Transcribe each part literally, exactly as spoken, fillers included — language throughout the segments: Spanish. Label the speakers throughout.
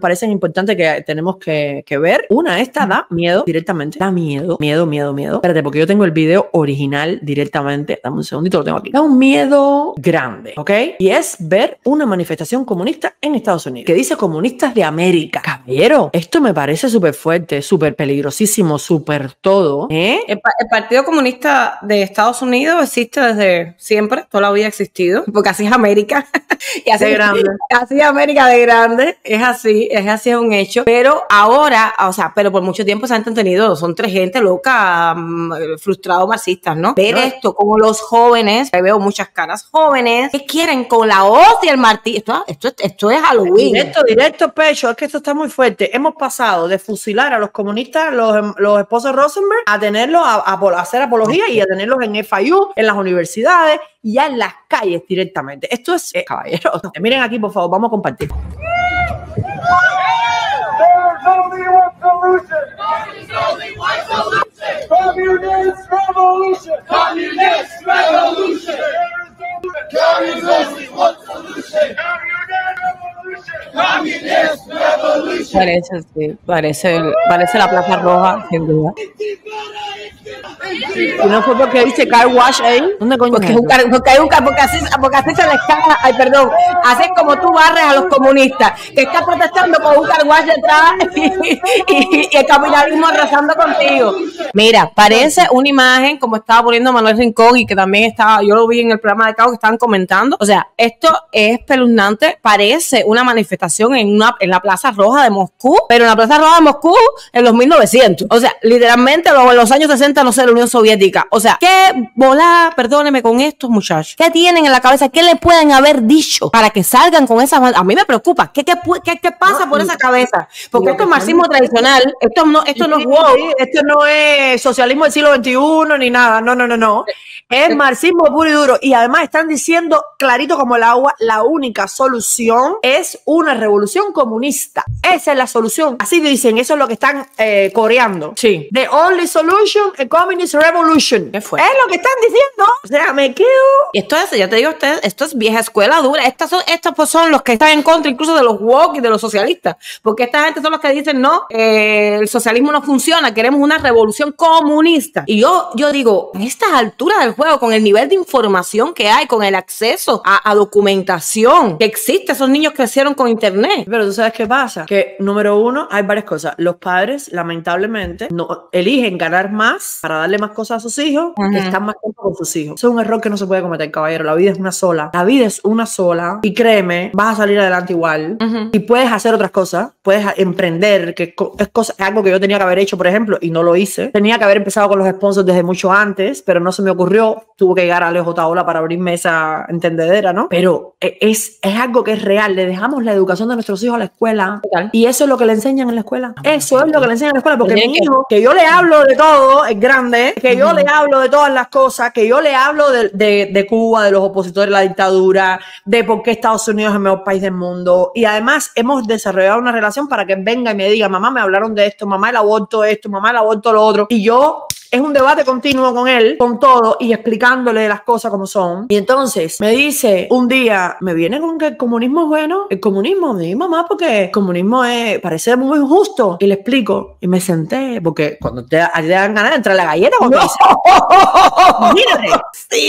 Speaker 1: parecen importantes que tenemos que, que ver. Una, esta da miedo directamente. Da miedo, miedo, miedo, miedo. Espérate, porque yo tengo el video original directamente. Dame un segundito, lo tengo aquí. Da un miedo grande, ¿ok? Y es ver una manifestación comunista en Estados Unidos, que dice comunistas de América. Caballero, esto me parece súper fuerte, súper peligrosísimo, súper todo, ¿eh?
Speaker 2: El, el Partido Comunista de Estados Unidos existe desde siempre, toda la vida ha existido, porque así es América. Y así,
Speaker 1: de grande.
Speaker 2: Así es América de grande, es así, es así, es un hecho. Pero ahora, o sea, pero por mucho tiempo se han entretenido, son tres gente loca, frustrados marxistas, ¿no? Ver no. esto como los jóvenes, veo muchas caras jóvenes, que quieren con la hoz y el martillo. Esto, esto, esto es Halloween.
Speaker 1: Directo, directo, pecho, es que esto está muy fuerte. Hemos pasado de fusilar a los comunistas, los, los esposos Rosenberg, a tenerlos, a, a, a hacer apología y a tenerlos en F I U, en las universidades y ya en las calles directamente. Esto es, eh, caballeros, miren aquí, por favor, vamos a compartir.
Speaker 3: Communist revolution! Communist revolution! Communist one solution! Communist revolution!
Speaker 2: Parece, sí, parece, parece la Plaza Roja, sin duda.
Speaker 1: Y no fue porque dice car wash ahí. ¿Dónde coño?
Speaker 2: Porque, es un car, porque hay un car, porque así, porque así se les caga, ay, perdón, así es como tú barres a los comunistas, que estás protestando con un car wash detrás y, y, y el capitalismo arrasando contigo. Mira, parece una imagen como estaba poniendo Manuel Rincón y que también estaba, yo lo vi en el programa de Cabo que estaban comentando. O sea, esto es espeluznante, parece una manifestación en una en la Plaza Roja de Moscú, pero en la Plaza Roja de Moscú en los mil novecientos. O sea, literalmente en los años sesenta, no sé, la Unión Soviética. O sea, ¿qué volá, perdóneme con estos muchachos? ¿Qué tienen en la cabeza? ¿Qué le pueden haber dicho para que salgan con esa? A mí me preocupa. ¿Qué, qué, qué, qué pasa por esa cabeza? Porque esto es marxismo tradicional. Esto no, esto no es wow.
Speaker 1: Esto no es socialismo del siglo veintiuno ni nada. No, no, no, no. Es marxismo puro y duro. Y además están diciendo clarito como el agua, la única solución es una revolución comunista. Esa es la solución. Así dicen, eso es lo que están eh, coreando.
Speaker 2: Sí.
Speaker 1: The only solution, a communist revolution.
Speaker 2: ¿Qué fue?
Speaker 1: Es lo que están diciendo. O sea, me quedo...
Speaker 2: Y esto es, ya te digo a ustedes, esto es vieja escuela dura. Estas son, estos pues son los que están en contra incluso de los woke y de los socialistas. Porque esta gente son los que dicen, no, eh, el socialismo no funciona, queremos una revolución comunista. Y yo, yo digo, a estas alturas del juego, con el nivel de información que hay, con el acceso a, a documentación que existe, esos niños crecieron con internet.
Speaker 1: Pero tú sabes qué pasa, que número uno, hay varias cosas. Los padres, lamentablemente, no eligen ganar más para darle más cosas a sus hijos, uh-huh. que están más tiempo con sus hijos. Eso es un error que no se puede cometer, caballero. La vida es una sola. La vida es una sola. Y créeme, vas a salir adelante igual. Uh-huh. Y puedes hacer otras cosas. Puedes emprender, que es, cosa, es algo que yo tenía que haber hecho, por ejemplo, y no lo hice. Tenía que haber empezado con los sponsors desde mucho antes, pero no se me ocurrió. Tuve que llegar a Alejo Taola para abrirme esa entendedera, ¿no? Pero es, es algo que es real. Le dejamos la educación de nuestros hijos a la escuela. Y eso es lo que le enseñan en la escuela. Eso es lo que le enseñan en la escuela. Porque mi hijo, que yo le hablo de todo, es grande, que yo uh-huh. le hablo de todas las cosas, que yo le hablo de, de, de Cuba, de los opositores de la dictadura, de por qué Estados Unidos es el mejor país del mundo. Y además hemos desarrollado una relación para que venga y me diga, mamá, me hablaron de esto, mamá, el aborto esto, mamá, el aborto lo otro. Y yo... es un debate continuo con él, con todo, y explicándole las cosas como son. Y entonces me dice un día, me viene con que el comunismo es bueno. El comunismo, mi mamá, porque el comunismo es, parece muy injusto. Y le explico. Y me senté, porque cuando te, te dan ganas de entrar a la galleta, cuando
Speaker 2: no.
Speaker 1: dice, mírate.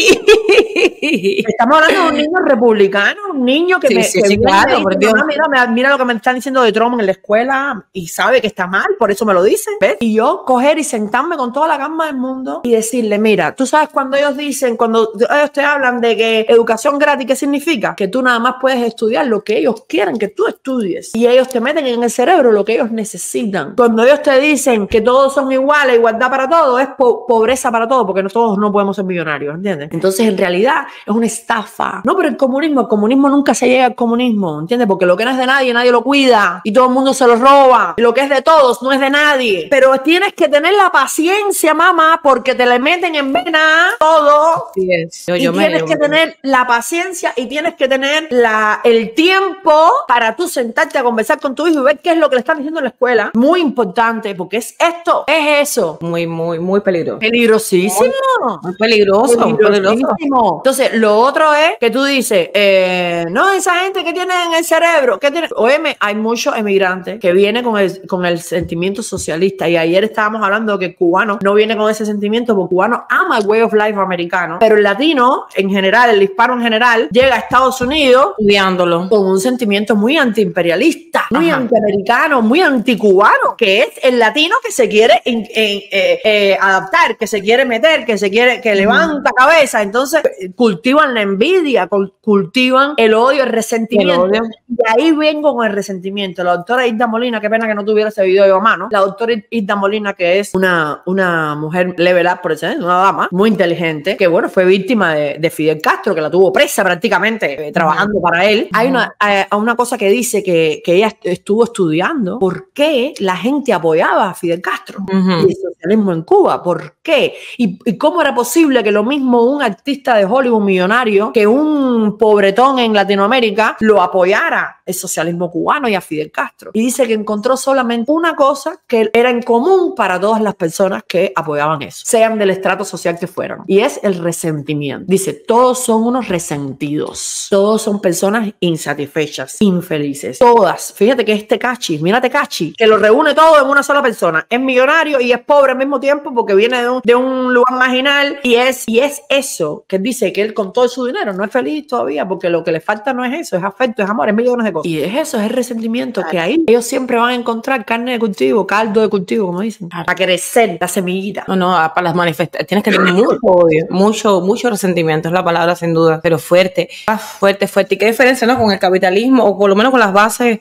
Speaker 1: Sí. Estamos hablando de un niño republicano, un niño que
Speaker 2: sí,
Speaker 1: me...
Speaker 2: Sí,
Speaker 1: que
Speaker 2: sí, claro,
Speaker 1: dice,
Speaker 2: por Dios.
Speaker 1: Mira, mira lo que me están diciendo de Trump en la escuela y sabe que está mal, por eso me lo dicen. ¿Ves? Y yo coger y sentarme con toda la gama del mundo y decirle, mira, tú sabes cuando ellos dicen, cuando ellos te hablan de que educación gratis, ¿qué significa? Que tú nada más puedes estudiar lo que ellos quieren que tú estudies y ellos te meten en el cerebro lo que ellos necesitan. Cuando ellos te dicen que todos son iguales, igualdad para todos, es po pobreza para todos, porque no, todos no podemos ser millonarios, ¿entiendes? Entonces en realidad es una estafa. No, pero el comunismo, el comunismo nunca se llega al comunismo, ¿entiendes? Porque lo que no es de nadie, nadie lo cuida y todo el mundo se lo roba. Y lo que es de todos no es de nadie. Pero tienes que tener la paciencia, mama porque te le meten en vena todo.
Speaker 2: Así es. Yo,
Speaker 1: y
Speaker 2: yo
Speaker 1: tienes
Speaker 2: me,
Speaker 1: que tener la paciencia y tienes que tener la, el tiempo para tú sentarte a conversar con tu hijo y ver qué es lo que le están diciendo en la escuela. Muy importante, porque es esto, es eso.
Speaker 2: Muy, muy, muy peligroso.
Speaker 1: Peligrosísimo.
Speaker 2: Muy, muy peligroso, muy peligroso.
Speaker 1: Entonces, lo otro es que tú dices, eh, no, esa gente que tiene en el cerebro, que tiene. Óyeme, hay muchos emigrantes que vienen con el, con el sentimiento socialista. Y ayer estábamos hablando de que el cubano no viene con ese sentimiento, porque el cubano ama el way of life americano. Pero el latino, en general, el hispano en general, llega a Estados Unidos
Speaker 2: estudiándolo
Speaker 1: con un sentimiento muy antiimperialista, muy
Speaker 2: Ajá.
Speaker 1: antiamericano, muy anticubano, que es el latino que se quiere en, en, eh, eh, adaptar, que se quiere meter, que se quiere, que levanta mm. cabeza. Entonces cultivan la envidia, cultivan el odio, el resentimiento. El odio. Y ahí vengo con el resentimiento. La doctora Hilda Molina, qué pena que no tuviera ese video a mano. La doctora Hilda Molina, que es una, una mujer level up por excelencia, una dama muy inteligente, que bueno, fue víctima de, de Fidel Castro, que la tuvo presa prácticamente, eh, trabajando uh-huh. para él. Uh-huh. Hay una, eh, una cosa que dice que, que ella estuvo estudiando por qué la gente apoyaba a Fidel Castro uh-huh. y el socialismo en Cuba. ¿Por qué? Y, y cómo era posible que lo mismo un artista de Hollywood millonario que un pobretón en Latinoamérica lo apoyara, el socialismo cubano y a Fidel Castro. Y dice que encontró solamente una cosa que era en común para todas las personas que apoyaban eso, sean del estrato social que fueran, y es el resentimiento. Dice, todos son unos resentidos, todos son personas insatisfechas, infelices, todas. Fíjate que este Tecachi, mira Tecachi, que lo reúne todo en una sola persona, es millonario y es pobre al mismo tiempo porque viene de un, de un lugar marginal, y es, y es eso, que él dice que él con todo su dinero no es feliz todavía, porque lo que le falta no es eso, es afecto, es amor, es millones de cosas. Y es eso, es el resentimiento, claro. Que ahí ellos siempre van a encontrar carne de cultivo, caldo de cultivo, como dicen, claro. Para crecer la semillita.
Speaker 2: No, no, para las manifestaciones tienes que tener mucho odio, mucho, mucho resentimiento, es la palabra sin duda, pero fuerte, fuerte, fuerte. ¿Y qué diferencia, no, con el capitalismo, o por lo menos con las bases,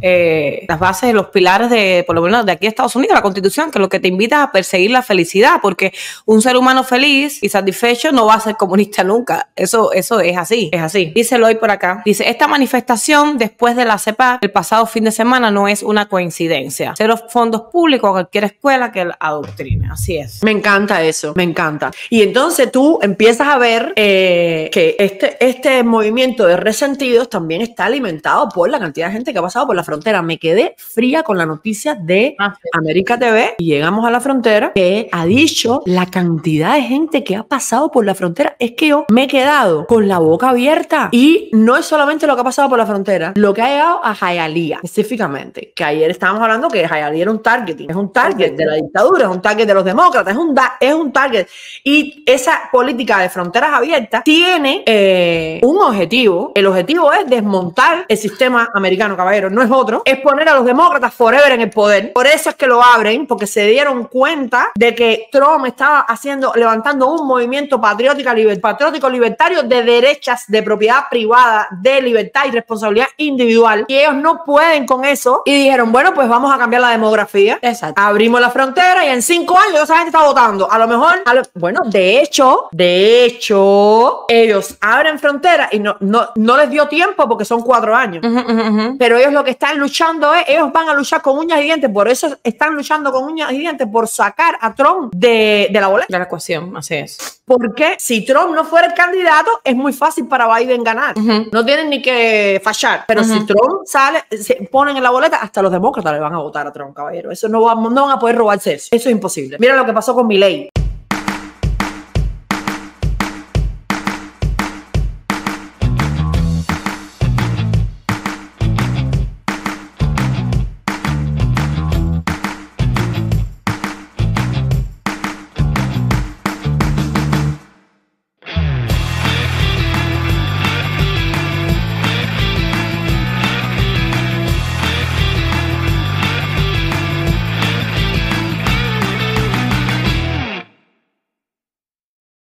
Speaker 2: eh, las bases, los pilares de, por lo menos de aquí a Estados Unidos, la Constitución, que lo que te invita a perseguir la felicidad, porque un ser humano feliz y satisfecho no va a ser comunista nunca. Eso, eso es así, es así. Dice Eloy por acá, dice, esta manifestación después de la CEPAC el pasado fin de semana no es una coincidencia. Cero fondos públicos a cualquier escuela que la adoctrine. Así es.
Speaker 1: Me encanta eso, me encanta. Y entonces tú empiezas a ver eh, que este, este movimiento de resentidos también está alimentado por la cantidad de gente que ha pasado por la frontera. Me quedé fría con la noticia de ah, sí. América T V y llegamos a la frontera, que ha dicho la cantidad de gente que ha pasado por la frontera. Es que yo me he quedado con la boca abierta, y no es solamente lo que ha pasado por la frontera, lo que ha llegado a Hialeah específicamente, que ayer estábamos hablando que Hialeah era un targeting, es un target de la dictadura, es un target de los demócratas, es un, es un target, y esa política de fronteras abiertas tiene eh, un objetivo. El objetivo es desmontar el sistema americano, caballero, no es otro, es poner a los demócratas forever en el poder. Por eso es que lo abren, porque se dieron cuenta de que Trump estaba haciendo, levantando un movimiento patriótico, liber, patriótico libertario de derechas, de propiedad privada, de libertad y responsabilidad individual, y ellos no pueden con eso, y dijeron, bueno, pues vamos a cambiar la demografía. Exacto. Abrimos la frontera y en cinco años esa gente está votando. A lo mejor, a lo, bueno, de hecho, de hecho, ellos abren frontera y no, no, no les dio tiempo porque son cuatro años. Uh-huh, uh-huh, uh-huh. Pero ellos lo que están luchando es, ellos van a luchar con uñas y dientes, por eso están luchando con uñas y dientes por sacar a Trump de, de la boleta.
Speaker 2: De la ecuación, así es.
Speaker 1: Porque si Trump no fuera el candidato, es muy fácil para Biden ganar. Uh-huh. No tienen ni que fallar. Pero uh-huh. si Trump sale, se ponen en la boleta, hasta los demócratas le van a votar a Trump, caballero. Eso no, va, no van a poder robarse eso. Eso es imposible. Mira lo que pasó con Milei.